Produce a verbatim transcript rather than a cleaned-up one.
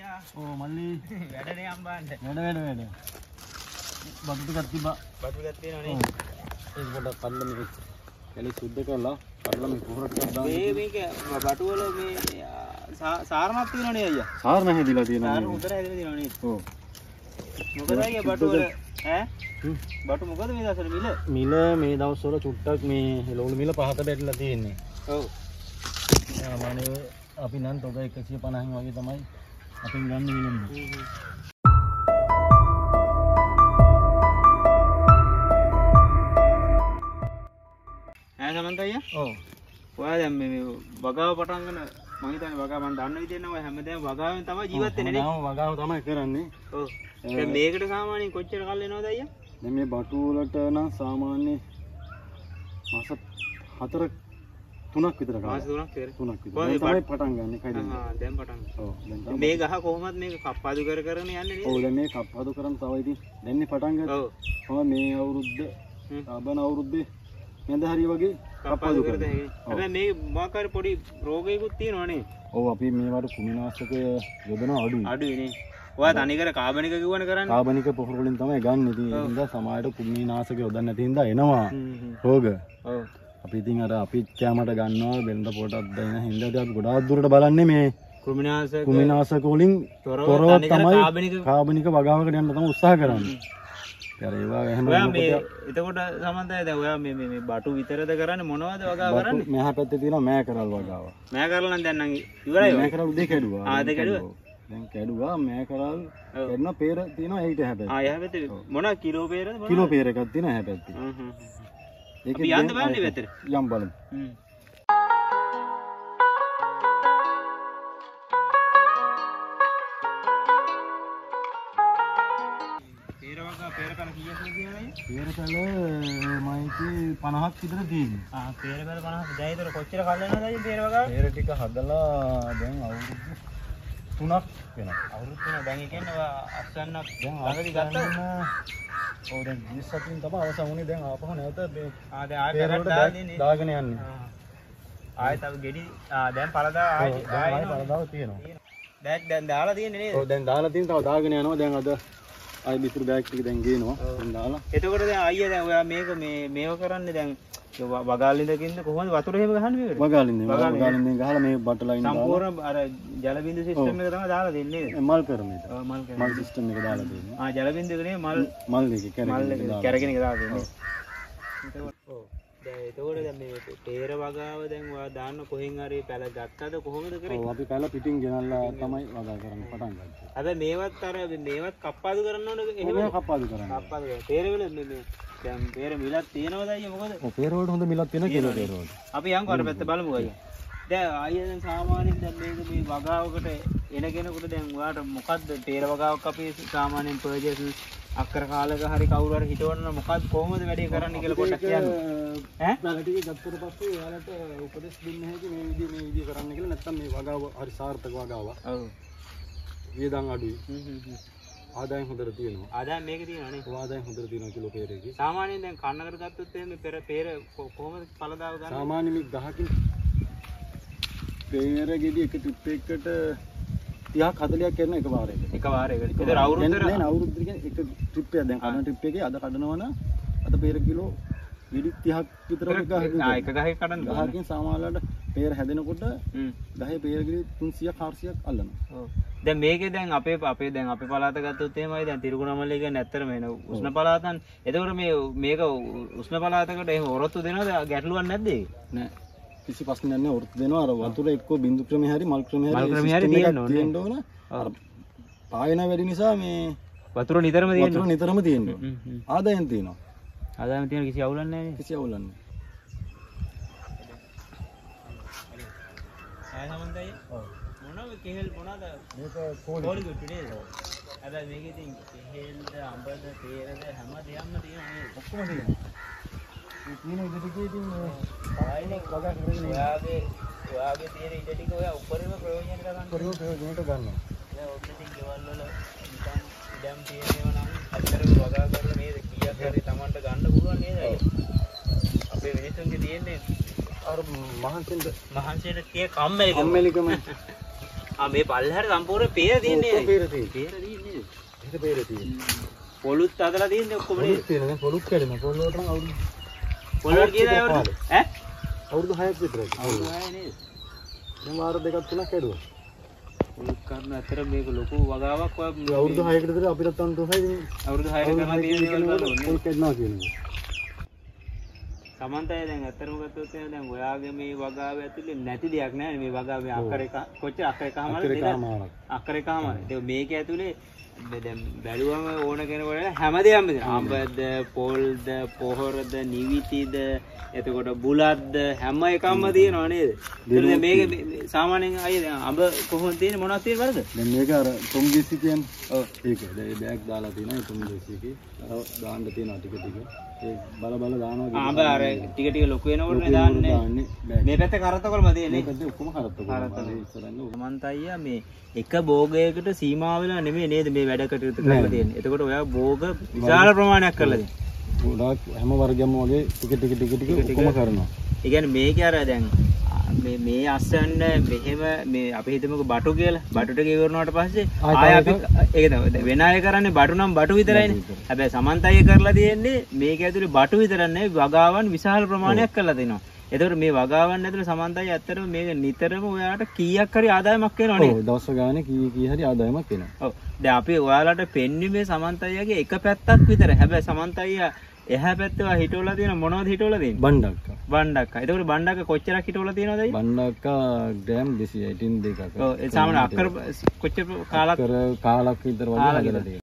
අයියා. ඕ මල්ලි. වැඩනේ අම්බාන්න. වැඩ වැඩ වැඩ. බඩු ටිකක් තිබ්බා. බඩු ටිකක් තියෙනවා නේ. ඒක පොඩ්ඩක් කන්න මේක. කැලි සුද්ධ කරලා අරලා මේ පොහොර ටිකක් දාන්න. මේ මේක බටු වල මේ සාරමත් තියෙනවනේ අයියා. සාර නැහැ දීලා තියෙනවා. සාර උතර හැදලා තියෙනවා නේද? ඔව්. මොකද අයියා බටු වල ඈ? බටු මොකද මේ දවස්වල මිල? මිල මේ දවස්වල චුට්ටක් මේ ලෝණු මිල පහත බැටලා තියෙන්නේ. ඔව්. සාමාන්‍යයෙන් අපි නම් තොග එකසිය පනහන් වගේ තමයි අපින් ගන්න මිලෙන්නේ. ඈ සමන්ත අයියා? ඔව්. ඔයා දැන් මේ වගාව පටන් ගන්න මම හිතන්නේ වගාව මම දන්න විදිහට නම් ඔය හැමදේම වගාවෙන් තමයි ජීවත් වෙන්නේ නේ. ඔව් වගාව තමයි කරන්නේ. ඔව්. දැන් මේකට සාමාන්‍යයෙන් කොච්චර කල් වෙනවද අයියා? දැන් මේ බටු වලට නම් සාමාන්‍ය මාස හතර තුනක් විතර ගන්න. මාස තුනක් විතර. තුනක් විතර. දැන් තමයි පටන් ගන්න එකයි දෙන්නේ. ආ දැන් පටන් ගන්න. ඔව් දැන් තමයි. මේ ගහ කොහොමද මේක කප්පාදු කර කරන යන්නේ නේද? ඔව් දැන් මේ කප්පාදු කරන් තව ඉතින් දැන්නේ පටන් ගත්තා. ඔව්. කොහොම මේ අවුරුද්ද ආබන අවුරුද්දේ මන්ද හරිය වගේ කප්පාදු කරද හැබැයි මේ මොකක් හරි පොඩි රෝගයකුත් තියෙනවා නේ. ඔව් අපි මේවට කුමිනාශක යොදනවා අඩුයි. අඩුයි නේ. ඔයා තනිකර කාබනික කිව්වනේ කරන්නේ. කාබනික පොහොර වලින් තමයි ගන්න. ඉතින් ඒ හින්දා සමාජයට කුමිනාශක යොදන්න නැති හින්දා එනවා රෝග. ඔව්. අපි ඉතින් අර අපි කැමරට ගන්නවා වෙනද පොටක් දෙන හින්දා අපි ගොඩාක් දුරට බලන්නේ මේ කුමිනාශක කුමිනාශක වලින් තොරව තමයි කාබනික වගාවකට යන්න තමයි උත්සාහ කරන්නේ. ඊට ඒවා එහෙම ඔයා මේ එතකොට සමන්තයි දැන් ඔයා මේ මේ බටු විතරද කරන්නේ මොනවද වගාව කරන්නේ? මෙහා පැත්තේ තියෙනවා මෑ කරල් වගාව. මෑ කරලා නම් දැන් නම් ඉවරයි. මෑ කරල් දෙක කැඩුවා. ආ දෙක කැඩුවා. දැන් කැඩුවා මෑ කරල් කැඩුණා පෙර තියෙනවා ඒිට හැබැයි. ආ එහා පැත්තේ මොන කිලෝ පෙරද මොන? කිලෝ පෙර එකක් තියෙනවා එහා පැත්තේ. හ්ම් හ්ම්. ඒක අපි යන්න බලන්නේ පැත්තට. යම් බලමු. හ්ම්. පෙරකල මයිති පනහක් විතර තියෙනවා. ආ පෙරකල පනහක්. දැන් ඒතර කොච්චර කල් වෙනවද අයියා පෙර වගාව? පෙර ටික හදලා දැන් අවුරුදු තුනක් වෙනවා. අවුරුදු තුන දැන් ඒ කියන්නේ ඔයා අස්සන්නක් දැන් ළඟදී ගත්තා. ඔව් දැන් විස් සතින් තමයි අවසන් වුණේ. දැන් ආපහු නැවත මේ ආ දැන් ආයෙ පෙරට දාන්නේ දාගෙන යන්නේ. ආයෙ තව ගෙඩි ආ දැන් පළදා ආයෙ ආයෙ පළදාව තියෙනවා. දැන් දැන් දාලා තියෙන්නේ නේද? ඔව් දැන් දාලා තියෙන තව දාගෙන යනවා. දැන් අද ආයෙ මිතුරු බෑග් ටික දැන් ගේනවා. දැන් දාලා. එතකොට දැන් අයියා දැන් ඔයා මේක මේ මේව කරන්නේ දැන් වගාලින්දකින්ද කොහොමද වතුර එහෙම ගහන්නේ මේකට? වගාලින්දෙන් වගාලින්දෙන් ගහලා මේ බට් ලයින් දාලා සම්පූර්ණ අර ජල බින්දු සිස්ටම් එක තමයි දාලා දෙන්නේ නේද? මල් කරමේද. ඔව් මල් කරමේ. මල් සිස්ටම් එක දාලා දෙන්නේ. ආ ජල බින්දු එකනේ මල් මල් එක කැරගෙන කැරගෙන එක දාලා දෙන්නේ. ඔව්. දැන් එතකොට දැන් මේ තේර වගාව දැන් ඔයා දාන්න කොහෙන් හරි පැල ගත්තද කොහොමද කරේ? ඔව් අපි පැල පිටින් ගෙනල්ලා තමයි වගා කරන්න පටන් ගත්තේ. හැබැයි මේවත් අර මේවත් කප්පාදු කරන්න ඕනේ එහෙම කප්පාදු කරන්න. කප්පාදු කරන්න. තේර වෙල මේ මේ දැන් තේර මිලක් තියෙනවද අයියා මොකද? ඔව් තේර වලට හොඳ මිලක් තියෙනවා කියලා තේර වලට. අපි යන්කෝ අර පැත්ත බලමු අයියා. දැන් අයියා දැන් සාමාන්‍යයෙන් දැන් මේක මේ වගාවකට එන කෙනෙකුට දැන් ඔයාට මොකද්ද තේර වගාවක් අපි සාමාන්‍යයෙන් පර්චේස් අක්කර කාලක හරි කවුරු හරි හිටවන්න මොකක්ද කොහොමද වැඩේ කරන්න කියලා පොඩ්ඩක් කියන්න. ඈ? පැල ටික ගත්තට පස්සේ ඔයාලට උපදෙස් දෙන්න හැකි මේ විදිහ මේ විදිහ කරන්න කියලා නැත්නම් මේ වගාව හරි සාර්ථක වගාවක්. ඔව්. වියදම් අඩුයි. හ්ම් හ්ම් හ්ම්. ආදායම් හොඳට තියෙනවා. ආදායම් මේකේ තියෙනවා නේ. ඔව් ආදායම් හොඳට තියෙනවා කිලෝ පෙරේකේ. සාමාන්‍යයෙන් දැන් කන්නකට ගත්තොත් එහෙනම් පෙර පෙර කොහොමද පළදාව ගන්න? සාමාන්‍යයෙන් මේ ගහකින් පෙර ගෙඩි එක ට්‍රිප් එකකට තිහක් හතලියක් කරන එක වාරයකට. එක වාරයකට. ඒක අවුරුද්දට නෑ අවුරුද්දට කියන්නේ එක ට්‍රිප් එකක් දැන් කන ට්‍රිප් එකේ අද කඩනවා නම් අද පෙර කිලෝ ගෙඩි තිහක් විතර එක ගහකින්. ආ එක ගහේ කඩන්න. ගහකින් සාමාන්‍යයෙන් පෙර හැදෙනකොට ගහේ පෙර ගෙඩි තුන්සියයක් හාරසියයක් අල්ලනවා. ඔව්. දැන් මේකේ දැන් අපේ අපේ දැන් අපේ පළාත ගත්තොත් එහෙමයි දැන් තිරුකුණමල්ලේ කියන්නේ ඇත්තටම එන උෂ්ණ පළාතන්. එතකොට මේ මේක උෂ්ණ පළාතකට එහෙම ඔරොත්තු දෙනවද ගැටලුවක් නැද්ද ඒක? නෑ. කිසි ප්‍රශ්නයක් නැහැ. ඔරොත්තු දෙනවා. අර වතුර එක්කෝ බින්දු ක්‍රමේ හරි මල් ක්‍රමේ හරි මල් ක්‍රමේ හරි තියෙන්න ඕන. අර පායන වැඩි නිසා මේ වතුර නිතරම තියෙන්න වතුර නිතරම තියෙන්න ඕන. ආදායම් තියෙනවා. ආදායම් තියෙන කිසි අවුලක් නැහැ නේ. කිසි අවුලක් නැහැ. ආය සමන්තයි. ඔව්. මොනවද කෙහෙල් මොනවද? මේක කෝලි. කෝලි ගුටි නේද? හැබැයි මේකේ ඉතින් කෙහෙල්ද අඹද තේරද හැම දෙයක්ම තියෙනවා නේද? ඔක්කොම තියෙනවා. මේ තියෙන ඉඩ ටිකේ ඉතින් ආයෙත් වගා කරගෙන ඔයාගේ ඔයාගේ තියෙන ඉඩ ටික ඔයා උඩරිම ප්‍රයෝජනයට ගන්න. උඩරිම ප්‍රයෝජනයට ගන්නවා. දැන් ඔන්න ඉතින් ගෙවල් වල නිකන් ඉඩම් තියෙනවා නම් අතරම වගා කරලා නේද කීයක් හරි Tamanට ගන්න පුළුවන් නේද? අපේ මිනිස්සුන්ගේ තියෙන්නේ අර මහන්සියෙන්ද මහන්සියට කිය කම්මැලිකම. කම්මැලිකම. ආ මේ පල්ලෙහාට සම්පූර්ණ peer තියෙන්නේ. peer තියෙන්නේ. peer තියෙන්නේ. ඒක peer තියෙන්නේ. පොලුත් අදලා තියෙන්නේ ඔක්කොම නේද? පොලුත් තියෙනවා. දැන් පොලුත් කැඩෙනවා. පොලුවට නම් අවුරුදු පොලුවට කියලා අවුරුදු ඈ? අවුරුදු හයක් විතරයි. අවුරුදු හය නේද? දැන් වාර දෙකක් තුනක් කැඩුවා. පොලුත් කරන අතර මේක ලොකු වගාවක් වගේ අවුරුදු හයකට විතර අපිට තන්තුසයි අවුරුදු හයකට කරලා තියෙන දේවල් වල පොල් කැඩනවා කියන්නේ. සමන්තය දැන් ඇත්තටම ගත්තොත් එහෙනම් දැන් ඔයාගේ මේ වගාව ඇතුලේ නැති දෙයක් නැහැ මේ වගාව මේ අක්කර එක කොච්චර අක්කර එකමාරද දෙක අක්කර එකමාරද ඒක මේක ඇතුලේ දැන් බැලුවම ඕන කෙනෙකුට හැමදේම දෙනවා අඹද පොල්ද පොහොරද නිවිතිද එතකොට බුලත්ද හැම එකක්ම තියෙනවා නේද ඒක මේක සාමාන්‍යයෙන් අය අඹ කොහොමද තියෙන්නේ මොනවද තියෙන්නේ වලද දැන් මේක අර තුම්ගිසි කියන්නේ ඔව් ඒක ඒ බෑග් දාලා තියෙනවා තුම්ගිසි එකේ දාන්න තියෙනවා ටික ටික ඒ බල බල දානවා අඹ අර ටික ටික ලොකු වෙනකොට දාන්නේ මේ පැත්තේ කරත්තකොල්ම තියෙන්නේ මේ පැත්තේ ඔක්කොම කරත්තකොල්ම ඉස්සරහින් සමන්ත අයියා මේ එක භෝගයකට සීමා වෙලා නෙමෙයි නේද මේ වැඩ කටයුතු කරලා තියෙන්නේ. එතකොට ඔයා භෝග විශාල ප්‍රමාණයක් කරලා තියෙනවා. ගොඩාක් හැම වර්ගයක්ම වගේ ටික ටික ටික ටික ඔක්කොම කරනවා. ඒ කියන්නේ මේකේ අර දැන් මේ මේ අස්සන්න මෙහෙම මේ අපි හිතමුකෝ බටු කියලා. බටු ටික ඉවරනාට පස්සේ ආය අපි ඒක තමයි වෙන අය කරන්නේ බටු නම් බටු විතරයිනේ. හැබැයි සමන්ත අයියා කරලා තියෙන්නේ මේක ඇතුලේ බටු විතරක් නෙවෙයි වගාවන් විශාල ප්‍රමාණයක් කරලා තිනවා. එතකොට මේ වගාවන් ඇතුළේ සමන්තයි ඇත්තටම මේක නිතරම ඔයාලට කීයක් හරි ආදායමක් වෙනව නේද? ඔව් දවස් ගානේ කී කී හරි ආදායමක් වෙනවා. ඔව්. දැන් අපි ඔයාලට පෙන්වීමේ සමන්තයියාගේ එක පැත්තක් විතරයි. හැබැයි සමන්තයියා එහා පැත්තේ වා හිටවලා තියෙන මොනවද හිටවලා තියෙන්නේ? බණ්ඩක්කා. බණ්ඩක්කා. එතකොට බණ්ඩක්කා කොච්චරක් හිටවලා තියෙනවද අයියා? බණ්ඩක්කා ග්‍රෑම් දෙසිය අයිටින් දෙකක්. ඔව් ඒ සාමාන්‍ය අක්කර කොච්චර කාලක් අක්කර කාලක් විතර වගේ හදලා තියෙනවා.